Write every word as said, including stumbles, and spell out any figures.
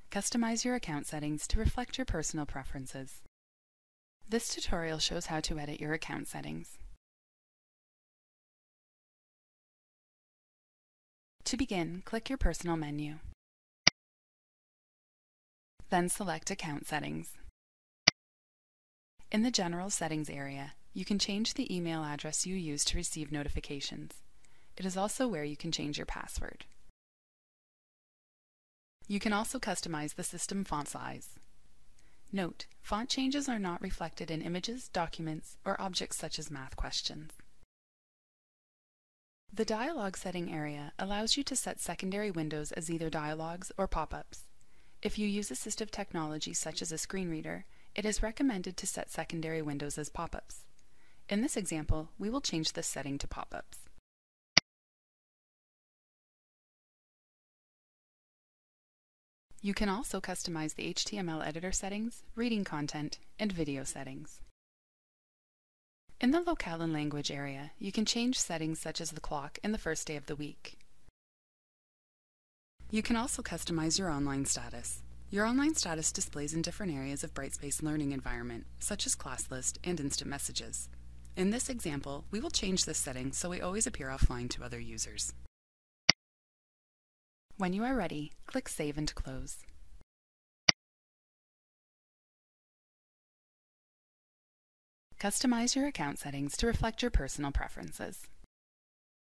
Customize your account settings to reflect your personal preferences. This tutorial shows how to edit your account settings. To begin, click your Personal menu. Then select Account Settings. In the General Settings area, you can change the email address you use to receive notifications. It is also where you can change your password. You can also customize the system font size. Note, font changes are not reflected in images, documents, or objects such as math questions. The Dialog Setting area allows you to set secondary windows as either dialogues or pop-ups. If you use assistive technology such as a screen reader, it is recommended to set secondary windows as pop-ups. In this example, we will change this setting to pop-ups. You can also customize the H T M L editor settings, reading content, and video settings. In the Locale and Language area, you can change settings such as the clock and the first day of the week. You can also customize your online status. Your online status displays in different areas of Brightspace Learning Environment, such as Class List and Instant Messages. In this example, we will change this setting so we always appear offline to other users. When you are ready, click Save and Close. Customize your account settings to reflect your personal preferences.